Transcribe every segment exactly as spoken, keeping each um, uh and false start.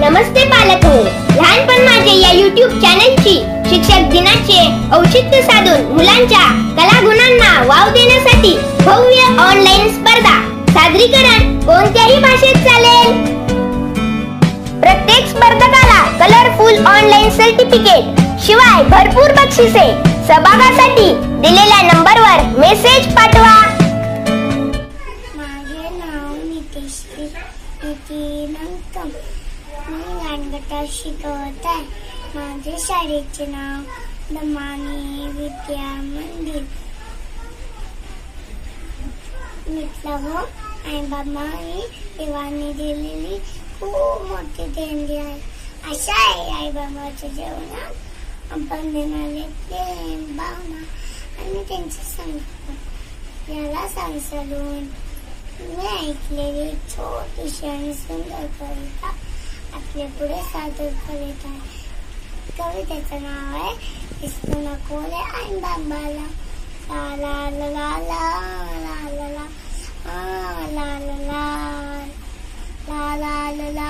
नमस्ते पालक हो, लहानपण माझे या यूट्यूब चॅनलची शिक्षक दिनाचे औचित्य साधून मुलांच्या कलागुणांना वाव देण्यासाठी भव्य ऑनलाईन स्पर्धा सादरीकरण कोणत्याही भाषेत चालेल। प्रत्येक स्पर्धकाला कलरफुल ऑनलाईन सर्टिफिकेट शिवाय भरपूर बक्षिसे। सहभागासाठी दिलेल्या नंबरवर मेसेज पाठवा। माझे नाव नितेश नितीनंतम, मी लहानगटात शिकवत आहे। माझे शाळेचे नाव दमानी विद्या मंदिर। मित्रांनो, आई बाबांनी देवाने दिलेली खूप मोठी देणगी आहे। अशा आहे आई बाबाच्या जीवनात आपण देणारे प्रेम, भावना आणि त्यांचे संकल्प याला संसरून मी ऐकलेली छोटीशी आणि सुंदर कविता आपल्या पुढे सादर करीत आहे। कवितेचं नाव आहे इसको नको रे आई बाबाला। ला ला ला ला ला ला ला ला ला ला ला ला ला ला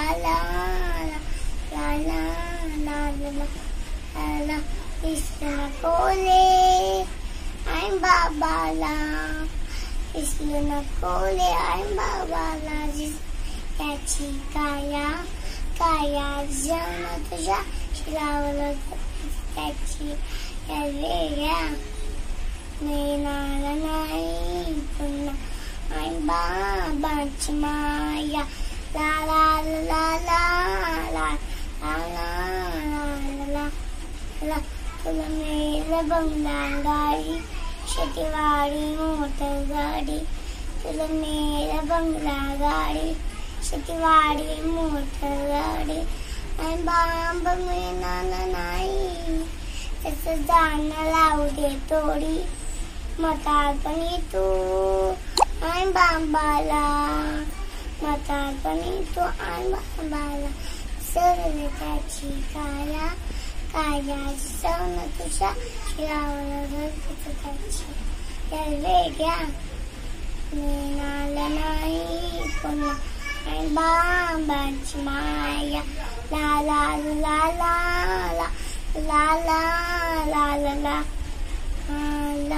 ला ला ला इसको नको रे आई बाबाला, इसको नको रे आई बाबाला। त्याची काया काया जण तुझ्या शिरावलं त्याची वेगळ्या मिळणार नाही पुन्हा आई बाबांची माया। ला ला ला ला ला ला ला ला ला तुला मिळेल बंगला गाडी, शेतीवाडी मोटर गाडी। तुला मिळेल बंगला गाडी, शेतीवाडी मोटर गाडी। आई बाबा मिळणार नाही त्याचं जाणं लावू दे तोडी। म्हातारपणी तू आई बाबाला, म्हातारपणी तू आई बाबाला। सरले त्याची काया काया सण तुझ्या शिरावलं त्याची वेगळ्या मिळालं नाही पुन्हा आई बाबांची माया। ला ला ला ला ला ला ला ला ला ला ला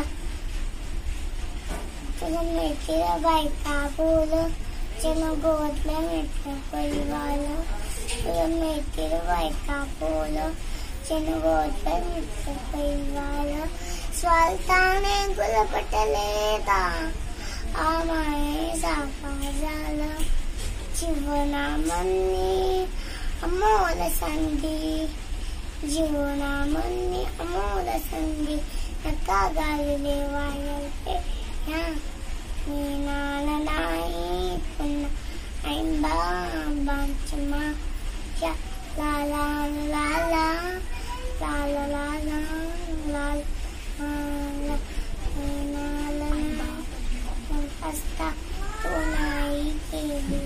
तुला मिळतील बायका बोल जन गोदल्या मिळतं परिवार। तुला मिळतील बायका बोल जन गोदल्या मिळतं परिवार। स्वार्थाने गुलपटले दा आमाये साकार झालं जीवनामधली अमोल संधी। जीवनामधली अमोल संधी नका घालले वायल पे ह्या मिळणार नाही पुन्हा आई बाबांची माया। ला ला ला ला ला ला ला ला ला ला मिळणार नाही असता तो नाही केली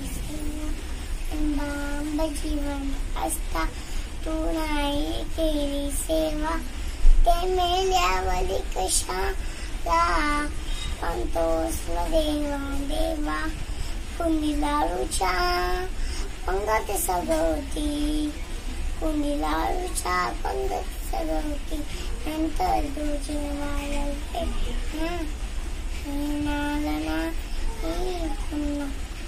बाबा जीवन असता तू नाही केली सेवा। ते मेल्यावरी कशाला पंतोस देवा देवा। कुंडी लाडूच्या पंगत सगवती, कुंडी लाडूच्या पंगत सगवती नंतर तुझे वायल पे मिळणार नाही पुन्हा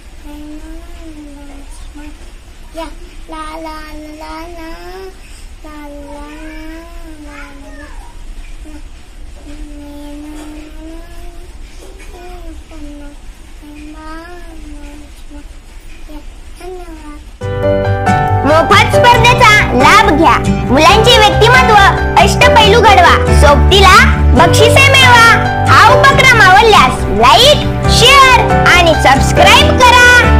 या ला ला ला ला ला ला ला मोफत स्पर्धेचा लाभ घ्या। मुलांचे व्यक्तिमत्व अष्टपैलू घडवा, सोबतीला बक्षिसे मिळवा। हा उपक्रम आवडल्यास लाईक, शेअर आणि सबस्क्राईब करा।